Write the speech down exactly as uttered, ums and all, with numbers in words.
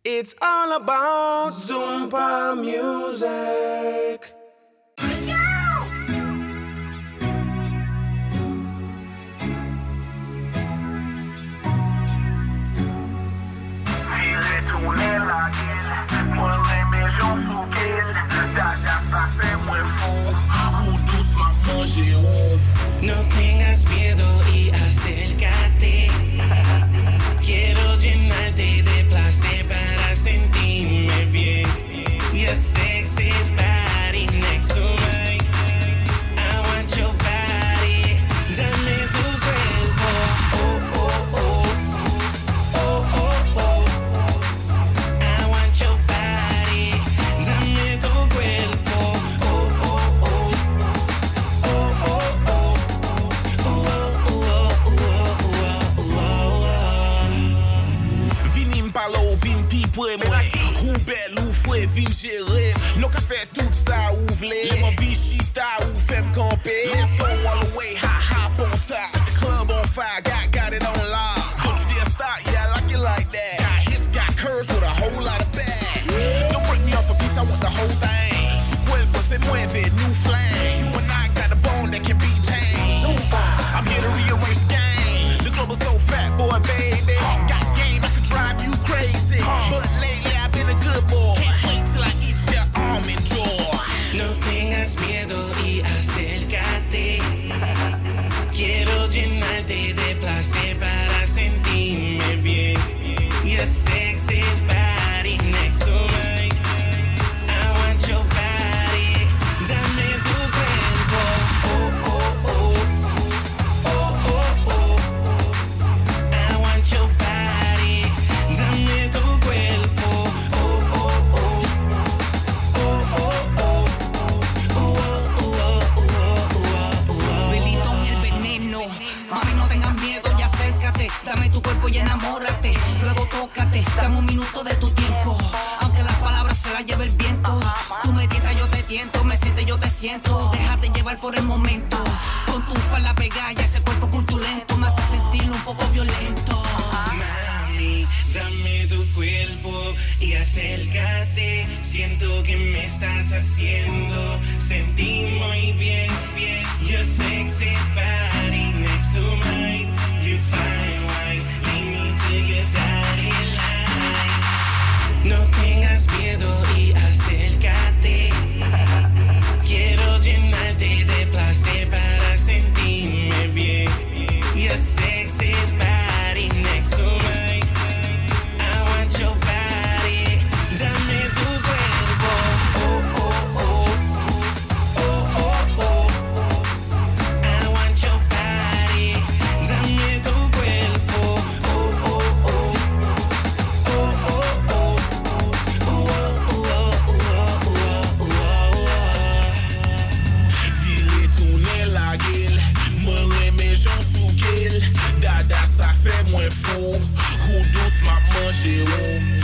It's all about Zoompa music. No tengas miedo y acércate. Quiero llenarte de placer para sentirme bien. Your sexy body next to mine. I want your body. Dame tu cuerpo. Oh, oh, oh. Oh, oh, oh. I want your body. Dame tu cuerpo. Oh, oh, oh. Oh, oh, oh. Oh, oh, oh, oh, oh. Vini m'palo, vini pi pre mwen. Ou bel ou fwe, vini jere. Nou ka fè tout sa ou vle. Leman vi chita ou fè m'kampe. Let's go all the way, hot, hop on top. Set the club on fire, got, got it on lock. Don't you dare stop, yeah, I like it like that. Got hits, got curves with a whole lot of bag. Don't break me off a piece, I want the whole thing. Su cuerpo se mueve, new flame. You and I got a bone that can be tamed. I'm here to rearrange the game. The globe is so fat, boy, baby. Got game, I could drive you crazy. But lately I've been a good boy. Can't wait till I eat your almond joy. No tengas miedo y acércate. Quiero llenarte de placer para sentirme bien. Your sexy body next to mine. I want your body. Dame tu cuerpo. Oh, oh, oh. Oh, oh, oh. I want your body. Dame tu cuerpo. Oh, oh, oh. Oh, oh, oh. Relito en el veneno. Mami, no tengas miedo y acércate. Dame tu cuerpo y enamórate. Luego tócate, dame un minuto de tu tiempo. Aunque las palabras se las lleve el viento. Tú me tientas, yo te tiento. Me sientes, yo te siento. Déjate llevar por el momento. Con tu falda pegada y ese cuerpo cultulento me hace sentir un poco violento. Mami, dame tu cuerpo y acércate. Siento que me estás haciendo sentir muy bien. Your sexy body next to mine. You fine wine, lead me to your daddy line. No tengas miedo y acércate. Quiero llenarte de placer para sentirme bien. Your sexy body next to mine. I want your body. Dame tu cuerpo. Oh, oh, oh. Oh, oh, oh. I want your body. Dame tu cuerpo. Oh, oh, oh. Oh, oh, oh. Oh, oh, oh, oh, Vire tourner la gueule. Mwen reme jan sou gel. Dada sa fè mwen fou. Ou douce m'a manje ou.